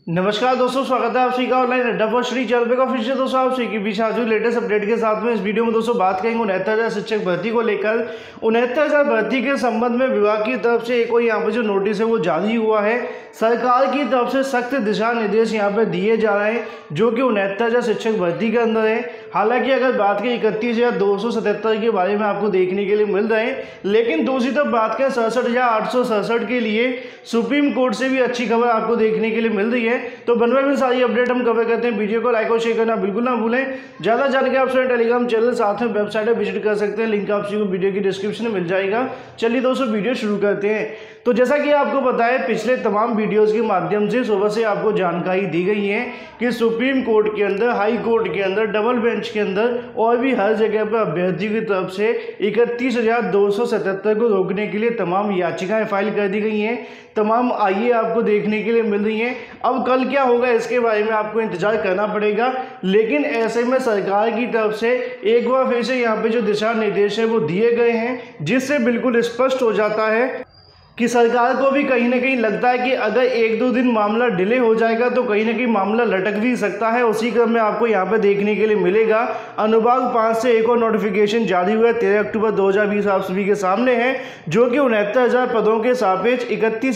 नमस्कार दोस्तों, स्वागत है आप सभी का ऑनलाइन अड्डा पर श्री चैनल पे का फिर से दोस्तों आप सभी के बीच हाजिर लेटेस्ट अपडेट के साथ में। इस वीडियो में दोस्तों बात करेंगे 69,000 शिक्षक भर्ती को लेकर। 69,000 भर्ती के संबंध में विभाग की तरफ से एक और यहाँ पे जो नोटिस है वो जारी हुआ है। सरकार की तरफ से सख्त दिशा निर्देश यहाँ पे दिए जा रहे हैं जो कि 69,000 शिक्षक भर्ती के अंदर है। हालांकि अगर बात करें 31,277 के बारे में आपको देखने के लिए मिल रहे हैं, लेकिन दूसरी तरफ बात करें 67,867 के लिए सुप्रीम कोर्ट से भी अच्छी खबर आपको देखने के लिए मिल रही है। तो बनवा में सारी अपडेट हम कवर करते हैं। वीडियो को लाइक और शेयर करना बिल्कुल ना भूलें। ज़्यादा जानकारी आप अपने टेलीग्राम चैनल साथ में वेबसाइट पर विजिट कर सकते हैं, लिंक आप सभी को वीडियो की डिस्क्रिप्शन में मिल जाएगा। चलिए दोस्तों वीडियो शुरू करते हैं। तो जैसा कि आपको पता है, पिछले तमाम वीडियोस के माध्यम से सुबह से आपको जानकारी दी गई है कि सुप्रीम कोर्ट के अंदर, हाई कोर्ट के अंदर, डबल बेंच के अंदर और भी हर जगह पर अभ्यर्थियों की तरफ से 31,277 को रोकने के लिए तमाम याचिकाएं फाइल कर दी गई हैं। तमाम आइए आपको देखने के लिए मिल रही हैं। अब कल क्या होगा इसके बारे में आपको इंतजार करना पड़ेगा, लेकिन ऐसे में सरकार की तरफ से एक बार फिर से यहाँ पे जो दिशा निर्देश है वो दिए गए हैं, जिससे बिल्कुल स्पष्ट हो जाता है कि सरकार को भी कहीं ना कहीं लगता है कि अगर एक दो दिन मामला डिले हो जाएगा तो कहीं ना कहीं मामला लटक भी सकता है। उसी क्रम में आपको यहाँ पे देखने के लिए मिलेगा अनुभाग 5 से एक और नोटिफिकेशन जारी हुआ है 13 अक्टूबर 2020 आप सभी के सामने है, जो कि 69,000 पदों के सापेक्ष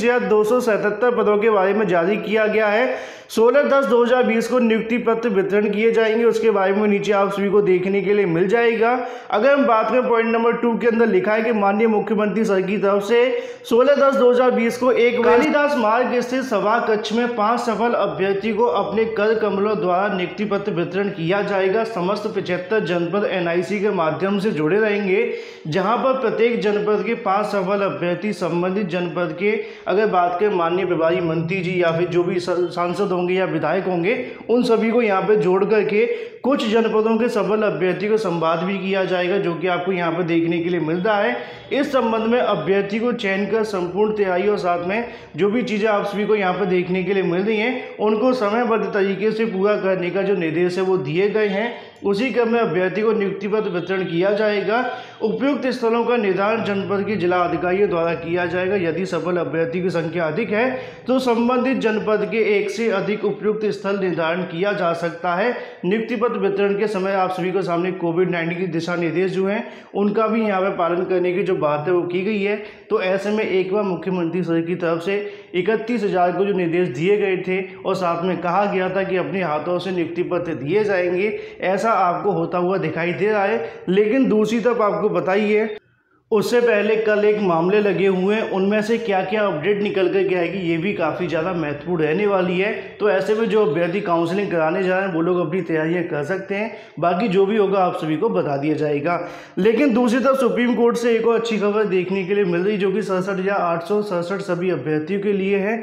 31,277 पदों के बारे में जारी किया गया है। 16/10/2020 को नियुक्ति पत्र वितरण किए जाएंगे, उसके बारे में नीचे आप सभी को देखने के लिए मिल जाएगा। अगर हम बात करें पॉइंट नंबर 2 के अंदर लिखा है कि माननीय मुख्यमंत्री सर की तरफ से 16/10/2020 को एक कालिदास मार्ग स्थित सभा कक्ष में 5 सफल अभ्यर्थी को अपने कर कमलों द्वारा नियुक्ति पत्र वितरण किया जाएगा। समस्त 75 जनपद NIC के माध्यम से जुड़े रहेंगे, जहां पर प्रत्येक जनपद के 5 सफल अभ्यर्थी संबंधित जनपद के, अगर बात करें माननीय प्रभारी मंत्री जी या फिर जो भी सांसद होंगे या विधायक होंगे, उन सभी को यहाँ पे जोड़ करके कुछ जनपदों के सफल अभ्यर्थी को संवाद भी किया जाएगा, जो कि आपको यहाँ पे देखने के लिए मिल रहा है। इस संबंध में अभ्यर्थी को चयन कर संपूर्ण तैयारी और साथ में जो भी चीज़ें आप सभी को यहाँ पे देखने के लिए मिल रही हैं, उनको समयबद्ध तरीके से पूरा करने का जो निर्देश है वो दिए गए हैं। उसी क्रम में अभ्यर्थी को नियुक्ति पत्र वितरण किया जाएगा। उपयुक्त स्थलों का निर्धारण जनपद के जिला अधिकारियों द्वारा किया जाएगा। यदि सफल अभ्यर्थी की संख्या अधिक है तो संबंधित जनपद के एक से अधिक उपयुक्त स्थल निर्धारण किया जा सकता है। नियुक्ति पत्र वितरण के समय आप सभी को सामने कोविड-19 के दिशा निर्देश जो हैं उनका भी यहाँ पर पालन करने की जो बात है वो की गई है। तो ऐसे में एक बार मुख्यमंत्री सर की तरफ से 31,000 को जो निर्देश दिए गए थे और साथ में कहा गया था कि अपने हाथों से नियुक्ति पत्र दिए जाएंगे, ऐसा आपको होता हुआ दिखाई दे रहा है। लेकिन दूसरी तरफ आपको बताइए, उससे पहले कल एक मामले लगे हुए हैं, उनमें से क्या क्या अपडेट निकल कर के आएगी ये भी काफ़ी ज़्यादा महत्वपूर्ण रहने वाली है। तो ऐसे में जो अभ्यर्थी काउंसलिंग कराने जा रहे हैं वो लोग अपनी तैयारियां कर सकते हैं, बाकी जो भी होगा आप सभी को बता दिया जाएगा। लेकिन दूसरी तरफ सुप्रीम कोर्ट से एक और अच्छी खबर देखने के लिए मिल रही, जो कि 67,867 सभी अभ्यर्थियों के लिए है,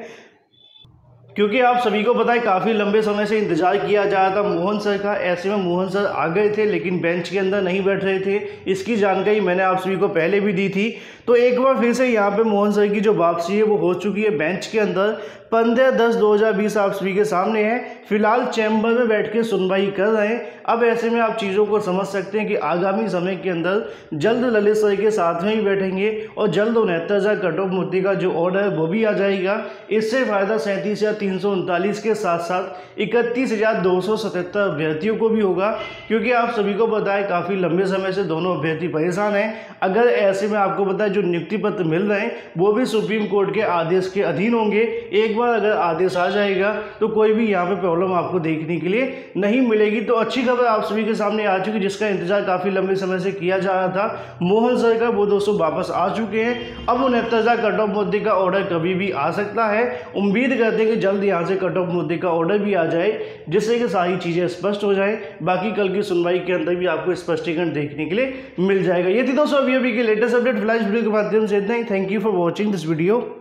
क्योंकि आप सभी को पता है काफ़ी लंबे समय से इंतजार किया जा रहा था मोहन सर का। ऐसे में मोहन सर आ गए थे लेकिन बेंच के अंदर नहीं बैठ रहे थे, इसकी जानकारी मैंने आप सभी को पहले भी दी थी। तो एक बार फिर से यहाँ पे मोहन सर की जो वापसी है वो हो चुकी है बेंच के अंदर। 15/10/2020 आप सभी के सामने है। फिलहाल चैम्बर में बैठ के सुनवाई कर रहे हैं। अब ऐसे में आप चीज़ों को समझ सकते हैं कि आगामी समय के अंदर जल्द ललित सर के साथ में ही बैठेंगे और जल्द 69,000 कट ऑफ मुद्दे का जो ऑर्डर है वो भी आ जाएगा। इससे फायदा 37,339 के साथ साथ 31,277 अभ्यर्थियों को भी होगा, क्योंकि आप सभी को पता है काफ़ी लंबे समय से दोनों अभ्यर्थी परेशान हैं। अगर ऐसे में आपको पता है जो नियुक्ति पत्र मिल रहे हैं वो भी सुप्रीम कोर्ट के आदेश के अधीन होंगे। एक बार अगर आदेश आ जाएगा तो कोई भी यहाँ पे प्रॉब्लम आपको देखने के लिए नहीं मिलेगी। तो अच्छी खबर आप सभी के सामने आ चुकी, जिसका इंतजार काफ़ी लंबे समय से किया जा रहा था मोहन सर का, वो दोस्तों वापस आ चुके हैं। अब 69,000 कट ऑफ मुद्दे का ऑर्डर कभी भी आ सकता है। उम्मीद करते हैं कि जल्द यहाँ से कट ऑफ मुद्दे का ऑर्डर भी आ जाए, जिससे कि सारी चीज़ें स्पष्ट हो जाए। बाकी कल की सुनवाई के अंदर भी आपको स्पष्टीकरण देखने के लिए मिल जाएगा। ये थी दोस्तों अभी के लेटेस्ट अपडेट। फिलहाल इस वीडियो के माध्यम से इतना ही। Thank you for watching this video.